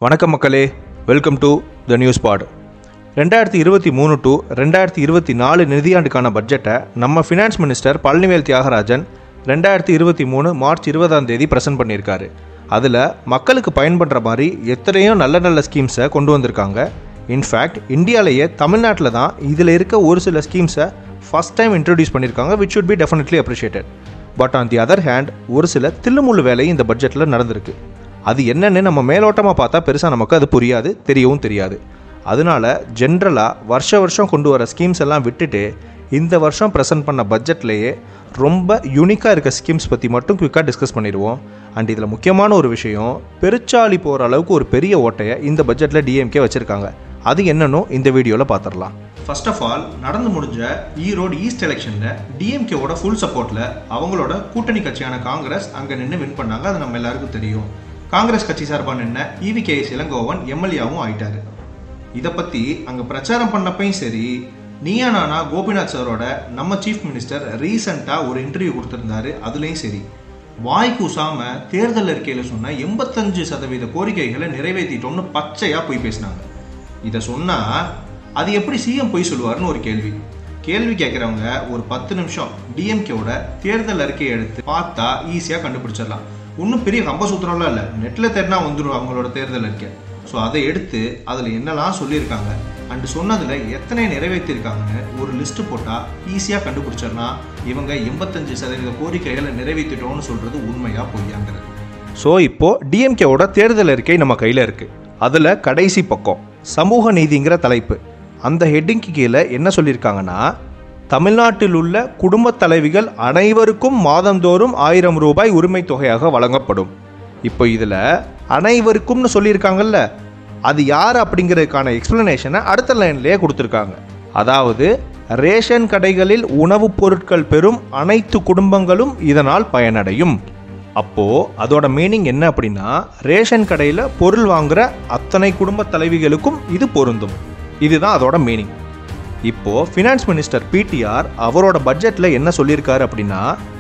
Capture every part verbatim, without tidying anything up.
வணக்கம் மக்களே, welcome to the news pot. ரெண்டாயிரத்தி இருபத்தி மூணு டு ரெண்டாயிரத்தி இருபத்தி நாலு நிதியாண்டுக்கான பட்ஜெட்டை நம்ம ஃபினான்ஸ் மினிஸ்டர் பழனிவேல் தியாகராஜன் ரெண்டாயிரத்தி இருபத்தி மூணு மார்ச் இருபதாம் தேதி ப்ரெசென்ட் பண்ணியிருக்காரு. அதில் மக்களுக்கு பயன்படுற மாதிரி எத்தனையோ நல்ல நல்ல ஸ்கீம்ஸை கொண்டு வந்திருக்காங்க. இன்ஃபேக்ட் இந்தியாவிலேயே தமிழ்நாட்டில் தான் இதில் இருக்க ஒரு சில ஸ்கீம்ஸை ஃபஸ்ட் டைம் இன்ட்ரடியூஸ் பண்ணியிருக்காங்க, which should be definitely appreciated. But on the other hand ஒரு சில தில்லுமுள்ளு வேலை இந்த பட்ஜெட்டில் நடந்திருக்கு. அது என்னென்னு நம்ம மேலோட்டமாக பார்த்தா பெருசாக நமக்கு அது புரியாது, தெரியவும் தெரியாது. அதனால ஜென்ரலாக வருஷ வருஷம் கொண்டு வர ஸ்கீம்ஸ் எல்லாம் விட்டுட்டு இந்த வருஷம் ப்ரெசென்ட் பண்ண பட்ஜெட்லேயே ரொம்ப யூனிக்காக இருக்க ஸ்கீம்ஸ் பற்றி மட்டும் குயிக்காக டிஸ்கஸ் பண்ணிடுவோம். அண்ட் இதில் முக்கியமான ஒரு விஷயம், பெருச்சாளி போகிற அளவுக்கு ஒரு பெரிய ஓட்டையை இந்த பட்ஜெட்டில் டிஎம்கே வச்சுருக்காங்க. அது என்னன்னு இந்த வீடியோவில் பார்த்துடலாம். ஃபர்ஸ்ட் ஆஃப் ஆல், நடந்து முடிஞ்ச ஈரோடு ஈஸ்ட் எலெக்ஷனில் டிஎம்கேவோட ஃபுல் சப்போர்ட்டில் அவங்களோட கூட்டணி கட்சியான காங்கிரஸ் அங்கே நின்று வின் பண்ணாங்க. அது நம்ம எல்லாருக்கும் தெரியும். காங்கிரஸ் கட்சி சார்பாக நின்ன இ.வி.கே.எஸ். இளங்கோவன் எம்எல்ஏவும் ஆயிட்டாரு. இதை பற்றி அங்கே பிரச்சாரம் பண்ணப்பையும் சரி, நீயா நானா கோபிநாத் சாரோட நம்ம சீஃப் மினிஸ்டர் ரீசெண்டாக ஒரு இன்டர்வியூ கொடுத்துருந்தாரு. அதுலேயும் சரி, வாய் கூசாம தேர்தல் அறிக்கையில் சொன்ன எண்பத்தஞ்சு சதவீத கோரிக்கைகளை நிறைவேற்றிட்டோம்னு பச்சையாக போய் பேசினாங்க. இதை சொன்னால் அது எப்படி சிஎம் போய் சொல்லுவார்னு ஒரு கேள்வி கேள்வி கேட்குறவங்க ஒரு பத்து நிமிஷம் டிஎம்கேவோட தேர்தல் அறிக்கையை எடுத்து பார்த்தா ஈஸியாக கண்டுபிடிச்சிடலாம். ஒன்றும் பெரிய கம்பசூத்திரம்லாம் இல்லை, நெட்டில் தேடினா வந்துடும் அவங்களோட தேர்தல் அறிக்கை. ஸோ அதை எடுத்து அதில் என்னெல்லாம் சொல்லியிருக்காங்க அண்டு சொன்னதில் எத்தனை நிறைவேற்றிருக்காங்கன்னு ஒரு லிஸ்ட்டு போட்டால் ஈஸியாக கண்டுபிடிச்சிடலாம் இவங்க எண்பத்தஞ்சு சதவீத கோரிக்கைகளை நிறைவேற்றிட்டோன்னு சொல்கிறது உண்மையாக பொய்யாங்கிறது. ஸோ இப்போது டிஎம்கேவோட தேர்தல் அறிக்கை நம்ம கையில் இருக்குது. அதில் கடைசி பக்கம் சமூக நீதிங்கிற தலைப்பு. அந்த ஹெட்டிங்க்கு கீழே என்ன சொல்லியிருக்காங்கன்னா, தமிழ்நாட்டில் உள்ள குடும்ப தலைவிகள் அனைவருக்கும் மாதந்தோறும் ஆயிரம் ரூபாய் உரிமை தொகையாக வழங்கப்படும். இப்போ இதில் அனைவருக்கும்னு சொல்லியிருக்காங்கல்ல, அது யார் அப்படிங்கிறதுக்கான எக்ஸ்பிளனேஷனை அடுத்த லைன்லேயே கொடுத்துருக்காங்க. அதாவது ரேஷன் கடைகளில் உணவுப் பொருட்கள் பெறும் அனைத்து குடும்பங்களும் இதனால் பயனடையும். அப்போது அதோட மீனிங் என்ன அப்படின்னா, ரேஷன் கடையில் பொருள் வாங்குகிற அத்தனை குடும்ப தலைவிகளுக்கும் இது பொருந்தும். இதுதான் அதோட மீனிங். இப்போது ஃபினான்ஸ் மினிஸ்டர் பிடிஆர் அவரோட பட்ஜெட்டில் என்ன சொல்லியிருக்காரு அப்படின்னா,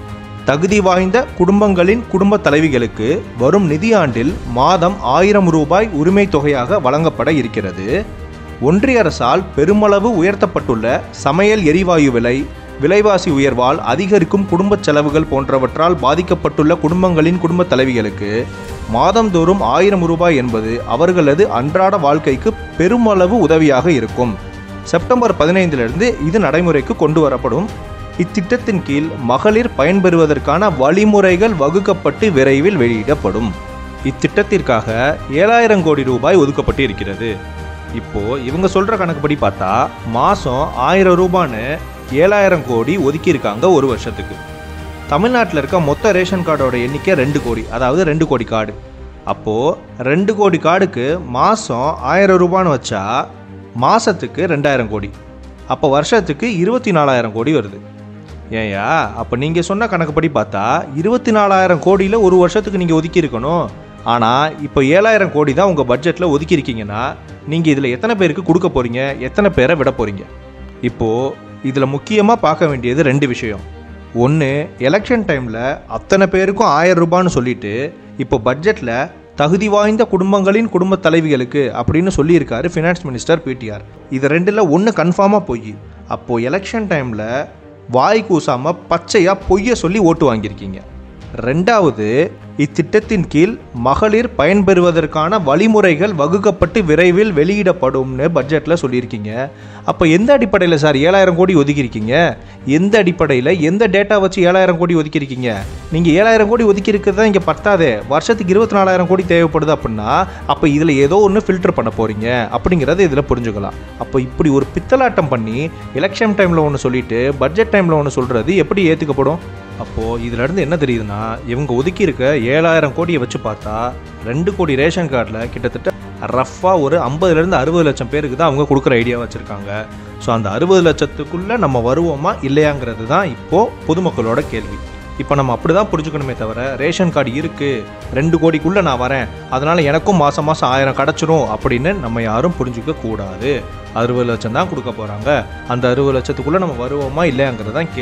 தகுதி வாய்ந்த குடும்பங்களின் குடும்ப தலைவிகளுக்கு வரும் நிதியாண்டில் மாதம் ஆயிரம் ரூபாய் உரிமை தொகையாக வழங்கப்பட இருக்கிறது. ஒன்றிய அரசால் பெருமளவு உயர்த்தப்பட்டுள்ள சமையல் எரிவாயு விலை, விலைவாசி உயர்வால் அதிகரிக்கும் குடும்ப செலவுகள் போன்றவற்றால் பாதிக்கப்பட்டுள்ள குடும்பங்களின் குடும்ப தலைவிகளுக்கு மாதந்தோறும் ஆயிரம் ரூபாய் என்பது அவர்களது அன்றாட வாழ்க்கைக்கு பெருமளவு உதவியாக இருக்கும். செப்டம்பர் பதினைந்திலிருந்து இது நடைமுறைக்கு கொண்டு வரப்படும். இத்திட்டத்தின் கீழ் மகளிர் பயன்பெறுவதற்கான வழிமுறைகள் வகுக்கப்பட்டு விரைவில் வெளியிடப்படும். இத்திட்டத்திற்காக ஏழாயிரம் கோடி ரூபாய் ஒதுக்கப்பட்டு இருக்கிறது. இப்போ இவங்க சொல்ற கணக்குப்படி பார்த்தா மாதம் ஆயிரம் ரூபான்னு ஏழாயிரம் கோடி ஒதுக்கியிருக்காங்க ஒரு வருஷத்துக்கு. தமிழ்நாட்டில் இருக்க மொத்த ரேஷன் கார்டோட எண்ணிக்கை ரெண்டு கோடி, அதாவது ரெண்டு கோடி கார்டு. அப்போது ரெண்டு கோடி கார்டுக்கு மாதம் ஆயிரம் ரூபான்னு வச்சா மாதத்துக்கு ரெண்டாயிரம் கோடி, அப்போ வருஷத்துக்கு இருபத்தி நாலாயிரம் கோடி வருது. ஏயா, அப்போ நீங்கள் சொன்ன கணக்குப்படி பார்த்தா இருபத்தி நாலாயிரம் கோடியில் ஒரு வருஷத்துக்கு நீங்கள் ஒதுக்கியிருக்கணும். ஆனால் இப்போ ஏழாயிரம் கோடி தான் உங்கள் பட்ஜெட்டில் ஒதுக்கியிருக்கீங்கன்னா நீங்கள் இதில் எத்தனை பேருக்கு கொடுக்க போகிறீங்க, எத்தனை பேரை விட போகிறீங்க? இப்போது இதில் முக்கியமாக பார்க்க வேண்டியது ரெண்டு விஷயம். ஒன்று, எலெக்ஷன் டைமில் அத்தனை பேருக்கும் ஆயிரம் ரூபான்னு சொல்லிட்டு இப்போ பட்ஜெட்டில் தகுதி வாய்ந்த குடும்பங்களின் குடும்ப தலைவிகளுக்கு அப்படின்னு சொல்லியிருக்காரு ஃபினான்ஸ் மினிஸ்டர் பிடிஆர். இது ரெண்டில் ஒன்று கன்ஃபார்மாக பொய். அப்போது எலெக்ஷன் டைமில் வாய் கூசாமல் பச்சையாக பொய்யை சொல்லி ஓட்டு வாங்கியிருக்கீங்க. ரெண்டாவது, இத்திட்டத்தின் கீழ் மகளிர் பயன்பெறுவதற்கான வழிமுறைகள் வகுக்கப்பட்டு விரைவில் வெளியிடப்படும்னு பட்ஜெட்டில் சொல்லியிருக்கீங்க. அப்போ எந்த அடிப்படையில் சார் ஏழாயிரம் கோடி ஒதுக்கியிருக்கீங்க? எந்த அடிப்படையில், எந்த டேட்டா வச்சு ஏழாயிரம் கோடி ஒதுக்கியிருக்கீங்க? நீங்கள் ஏழாயிரம் கோடி ஒதுக்கி இருக்கிறதா இங்கே பத்தாதே, வருஷத்துக்கு இருபத்தி நாலாயிரம் கோடி தேவைப்படுது அப்படின்னா அப்போ இதில் ஏதோ ஒன்று ஃபில்டர் பண்ண போகிறீங்க அப்படிங்கிறத இதில் புரிஞ்சுக்கலாம். அப்போ இப்படி ஒரு பித்தலாட்டம் பண்ணி எலெக்ஷன் டைமில் ஒன்று சொல்லிட்டு பட்ஜெட் டைமில் ஒன்று சொல்கிறது எப்படி ஏற்றுக்கப்படும்? அப்போது இதிலேருந்து என்ன தெரியுதுன்னா, இவங்க ஒதுக்கி இருக்க ஏழாயிரம் கோடியை வச்சு பார்த்தா ரெண்டு கோடி ரேஷன் கார்டில் கிட்டத்தட்ட ரஃப்பாக ஒரு ஐம்பதுலேருந்து அறுபது லட்சம் பேருக்கு தான் அவங்க கொடுக்குற ஐடியா வச்சுருக்காங்க. ஸோ அந்த அறுபது லட்சத்துக்குள்ளே நம்ம வருவோமா இல்லையாங்கிறது தான் இப்போது பொதுமக்களோட கேள்வி. இப்போ நம்ம அப்படி தான் புரிஞ்சுக்கணுமே தவிர, ரேஷன் கார்டு இருக்குது, ரெண்டு கோடிக்குள்ளே நான் வரேன், அதனால் எனக்கும் மாதம் மாதம் ஆயிரம் கிடச்சிரும் அப்படின்னு நம்ம யாரும் புரிஞ்சுக்க கூடாது. அறுபது லட்சம் தான் கொடுக்க போகிறாங்க, அந்த அறுபது லட்சத்துக்குள்ளே நம்ம வருவோமா இல்லையாங்கிறது தான் கேள்வி.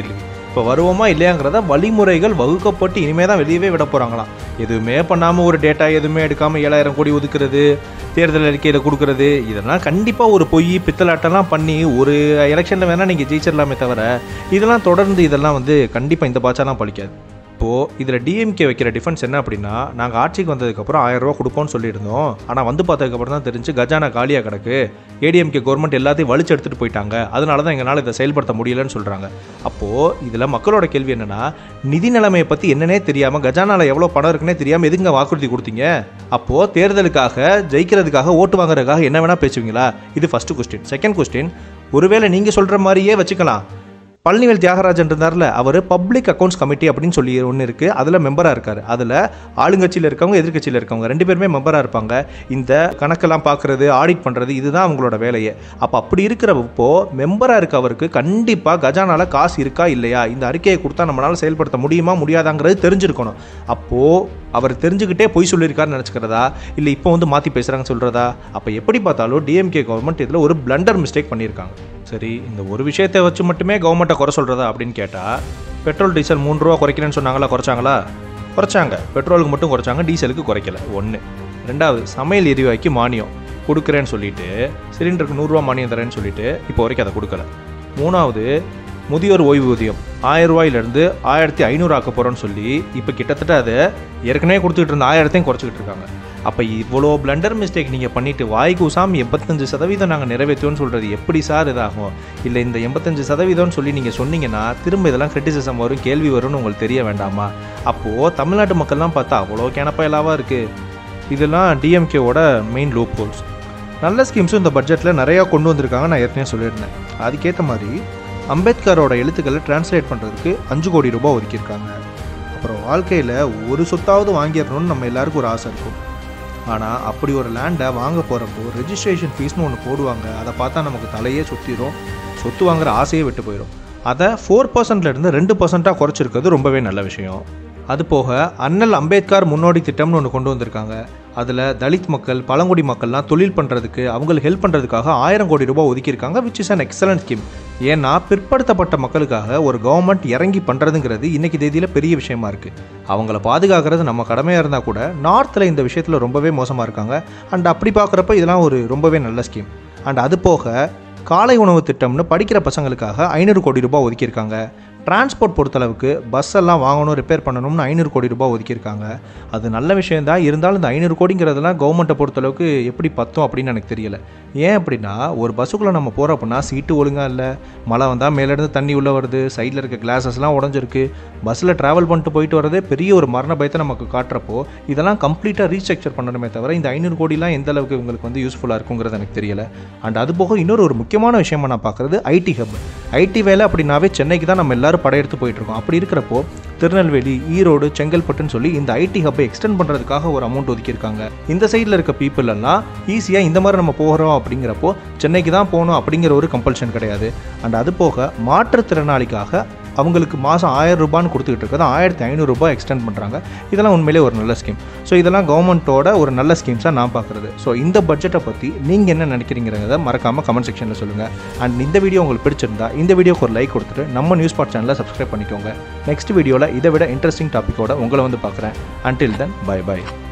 இப்போ வருவோமா இல்லையாங்கிறத வழிமுறைகள் வகுக்கப்பட்டு இனிமேல் தான் வெளியவே விட போகிறாங்களாம். எதுவுமே பண்ணாமல் ஒரு டேட்டா எதுவுமே எடுக்காமல் ஏழாயிரம் கோடி ஒதுக்குறது, தேர்தல் அறிக்கையில் கொடுக்குறது, இதெல்லாம் கண்டிப்பாக ஒரு பொய் பித்தலாட்டெல்லாம் பண்ணி ஒரு எலெக்ஷனில் வேணால் நீங்கள் ஜெயிச்சிடலாமே தவிர இதெல்லாம் தொடர்ந்து இதெல்லாம் வந்து கண்டிப்பாக இந்த பாச்சாலாம் பழிக்காது. இப்போது இதில் டிஎம்கே வைக்கிற டிஃபென்ஸ் என்ன அப்படின்னா, நாங்கள் ஆட்சிக்கு வந்ததுக்கப்புறம் ஆயிரம் ரூபா கொடுப்போம்னு சொல்லியிருந்தோம், ஆனால் வந்து பார்த்ததுக்கப்புறம் தான் தெரிஞ்சு கஜானா காலியாக கிடக்கு, ஏடிஎம்கே கவர்மெண்ட் எல்லாத்தையும் வலிச்சு எடுத்துகிட்டு போயிட்டாங்க, அதனால தான் எங்களால் இதை செயல்படுத்த முடியலன்னு சொல்கிறாங்க. அப்போது இதில் மக்களோட கேள்வி என்னென்னா, நிதி நிலைமையை பற்றி என்னன்னே தெரியாமல் கஜானாவில் எவ்வளோ பணம் இருக்குன்னே தெரியாமல் எதுங்க வாக்குறுதி கொடுத்தீங்க? அப்போது தேர்தலுக்காக ஜெயிக்கிறதுக்காக ஓட்டு வாங்குறதுக்காக என்ன வேணால் பேசுவீங்களா? இது ஃபஸ்ட்டு கொஸ்டின். செகண்ட் கொஸ்டின், ஒருவேளை நீங்கள் சொல்கிற மாதிரியே வச்சுக்கலாம், பழனிவேல் தியாகராஜன் இருந்தார்ல, அவர் பப்ளிக் அக்கௌண்ட்ஸ் கமிட்டி அப்படின்னு சொல்லி ஒன்று இருக்குது, அதில் மெம்பராக இருக்கார். அதில் ஆளுங்கட்சியில் இருக்கவங்க எதிர்கட்சியில் இருக்கவங்க ரெண்டு பேருமே மெம்பராக இருப்பாங்க. இந்த கணக்கெல்லாம் பார்க்குறது, ஆடிட் பண்ணுறது, இதுதான் அவங்களோட வேலையே. அப்போ அப்படி இருக்கிறப்போ மெம்பராக இருக்கவருக்கு கண்டிப்பாக கஜானால காசு இருக்கா இல்லையா, இந்த அறிக்கையை கொடுத்தா நம்மளால் செயல்படுத்த முடியுமா முடியாதாங்கிறது தெரிஞ்சிருக்கணும். அப்போது அவர் தெரிஞ்சுக்கிட்டே பொய் சொல்லியிருக்காருன்னு நினச்சிக்கிறதா, இல்லை இப்போ வந்து மாற்றி பேசுகிறாங்கன்னு சொல்கிறதா? அப்போ எப்படி பார்த்தாலும் டிஎம்கே கவர்மெண்ட் இதில் ஒரு பிளண்டர் மிஸ்டேக் பண்ணியிருக்காங்க. சரி, இந்த ஒரு விஷயத்தை வச்சு மட்டுமே கவர்மெண்ட்டை குறை சொல்கிறதா அப்படின்னு கேட்டால், பெட்ரோல் டீசல் மூணு ரூபா குறைக்கிறேன்னு சொன்னாங்களா, குறைச்சாங்களா? குறைச்சாங்க. பெட்ரோலுக்கு மட்டும் குறைச்சாங்க, டீசலுக்கு குறைக்கல. ஒன்று. ரெண்டாவது, சமையல் எரிவாய்க்கு மானியம் கொடுக்குறேன்னு சொல்லிட்டு, சிலிண்டருக்கு நூறுரூவா மானியம் தரேன்னு சொல்லிட்டு இப்போ வரைக்கும் அதை கொடுக்கல. மூணாவது, முதியோர் ஓய்வூதியம் ஆயிரம் ரூபாயிலிருந்து ஆயிரத்தி ஐநூறு ஆக்க போகிறோன்னு சொல்லி இப்போ கிட்டத்தட்ட அதை ஏற்கனவே கொடுத்துக்கிட்டு இருந்த ஆயிரத்தையும் குறைச்சிக்கிட்டு இருக்காங்க. அப்போ இவ்வளோ பிளண்டர் மிஸ்டேக் நீங்கள் பண்ணிவிட்டு வாய்க்கு உசாமி எண்பத்தஞ்சு சதவீதம் நாங்கள் நிறைவேற்றுவோன்னு சொல்கிறது எப்படி சார் இதாகும்? இல்லை இந்த எண்பத்தஞ்சு சதவீதம்னு சொல்லி நீங்கள் சொன்னீங்கன்னா திரும்ப இதெல்லாம் கிரிட்டிசிசம் வரும், கேள்வி வரும்னு உங்களுக்கு தெரிய வேண்டாமா? அப்போது தமிழ்நாட்டு மக்கள்லாம் பார்த்தா அவ்வளோ கேனப்பயலாவாக இருக்குது. இதெல்லாம் டிஎம்கேவோட மெயின் லூப் ஹோல்ஸ். நல்ல ஸ்கீம்ஸும் இந்த பட்ஜெட்டில் நிறையா கொண்டு வந்திருக்காங்க, நான் ஏற்கனவே சொல்லியிருந்தேன். அதுக்கேற்ற மாதிரி அம்பேத்கரோட எழுத்துக்களை டிரான்ஸ்லேட் பண்ணுறதுக்கு அஞ்சு கோடி ரூபாய் ஒதுக்கியிருக்காங்க. அப்புறம் வாழ்க்கையில் ஒரு சொத்தாவது வாங்கிடணும்னு நம்ம எல்லாருக்கும் ஒரு ஆசை இருக்கும். ஆனால் அப்படி ஒரு லேண்டை வாங்க போகிறப்போ ரெஜிஸ்ட்ரேஷன் ஃபீஸ்னு ஒன்று போடுவாங்க. அதை பார்த்தா நமக்கு தலையே சுற்றிடும், சொத்து வாங்குகிற ஆசையே விட்டு போயிடும். அதை ஃபோர் பர்சன்ட்லேருந்து ரெண்டு பர்சண்ட்டாக குறைச்சிருக்கிறது ரொம்பவே நல்ல விஷயம். அது போக அண்ணல் அம்பேத்கர் முன்னோடி திட்டம்னு ஒன்று கொண்டு வந்திருக்காங்க. அதில் தலித் மக்கள், பழங்குடி மக்கள்லாம் தொழில் பண்ணுறதுக்கு, அவங்களுக்கு ஹெல்ப் பண்ணுறதுக்காக ஆயிரம் கோடி ரூபாய் ஒதுக்கியிருக்காங்க, which is an excellent scheme. ஏன்னா பிற்படுத்தப்பட்ட மக்களுக்காக ஒரு கவர்மெண்ட் இறங்கி பண்ணுறதுங்கிறது இன்றைக்கி தேதியில் பெரிய விஷயமா இருக்குது. அவங்கள பாதுகாக்கிறது நம்ம கடமையாக இருந்தால் கூட நார்த்தில் இந்த விஷயத்தில் ரொம்பவே மோசமாக இருக்காங்க. அண்ட் அப்படி பார்க்குறப்ப இதெல்லாம் ஒரு ரொம்பவே நல்ல ஸ்கீம். அண்ட் அது போக காலை உணவு திட்டம்னு படிக்கிற பசங்களுக்காக ஐநூறு கோடி ரூபாய் ஒதுக்கியிருக்காங்க. டிரான்ஸ்போர்ட் பொறுத்தளவுக்கு பஸ் எல்லாம் வாங்கணும், ரிப்பேர் பண்ணணும்னு ஐநூறு கோடி ரூபாய் ஒதுக்கியிருக்காங்க. அது நல்ல விஷயம் தான். இருந்தாலும் இந்த ஐநூறு கோடிங்கிறதுலாம் கவர்மெண்ட்டை பொறுத்தளவுக்கு எப்படி பத்தும் அப்படின்னு எனக்கு தெரியல. ஏன் அப்படின்னா, ஒரு பஸ்ஸுக்குள்ளே நம்ம போகிறோம் அப்படின்னா சீட்டு ஒழுங்காக இல்லை, மழை வந்தால் மேலேருந்து தண்ணி உள்ளே வருது, சைடில் இருக்க கிளாஸஸ்லாம் உடஞ்சிருக்கு, பஸ்ஸில் ட்ராவல் பண்ணிட்டு போயிட்டு வரதே பெரிய ஒரு மரண பயத்தை நமக்கு காட்டுறப்போ இதெல்லாம் கம்ப்ளீட்டாக ரீஸ்ட்ரக்சர் பண்ணணுமே தவிர இந்த ஐநூறு கோடிலாம் எந்த அளவுக்கு உங்களுக்கு வந்து யூஸ்ஃபுல்லாக இருக்குங்கிறது எனக்கு தெரியல. அண்ட் அது போக இன்னொரு ஒரு முக்கியமான விஷயமா நான் பார்க்குறது ஐடி ஹப். ஐடி வேலை அப்படின்னாவே சென்னைக்கு தான் நம்ம எல்லாரும் படையெடுத்து போயிட்டுருக்கோம். அப்படி இருக்கிறப்போ திருநெல்வேலி, ஈரோடு, செங்கல்பட்டுன்னு சொல்லி இந்த ஐடி ஹப்பை எக்ஸ்டெண்ட் பண்ணுறதுக்காக ஒரு அமௌண்ட் ஒதுக்கியிருக்காங்க. இந்த சைடில் இருக்க பீப்புள் எல்லாம் ஈஸியாக இந்த மாதிரி நம்ம போகிறோம் அப்படிங்கிறப்போ சென்னைக்கு தான் போகணும் அப்படிங்கிற ஒரு கம்பல்ஷன் கிடையாது. அண்ட் அது போக மாற்றுத்திறனாளிக்காக அவங்களுக்கு மாதம் ஆயிரம் ரூபான்னு கொடுத்துக்கிட்டு இருக்கிறது ஆயிரத்தி ஐநூறு ரூபாய் எக்ஸ்டெண்ட் பண்ணுறாங்க. இதெல்லாம் உண்மையிலே ஒரு நல்ல ஸ்கீம். ஸோ இதெல்லாம் கவர்மெண்ட்டோட ஒரு நல்ல ஸ்கீம்ஸாக நான் பார்க்குறது. ஸோ இந்த பட்ஜெட்டை பற்றி நீங்கள் என்ன நினைக்கிறீங்கிறத மறக்காமல் கமெண்ட் செக்ஷனில் சொல்லுங்கள். அண்ட் இந்த வீடியோ உங்களுக்கு பிடிச்சிருந்தா இந்த வீடியோக்கு ஒரு லைக் கொடுத்துட்டு நம்ம நியூஸ் பாட் சேனலை சப்ஸ்கிரைப் பண்ணிக்கோங்க. நெக்ஸ்ட் வீடியோவில் இதை விட இன்ட்ரெஸ்டிங் டாப்பிக்கோட உங்களை வந்து பார்க்குறேன். Until then, bye by.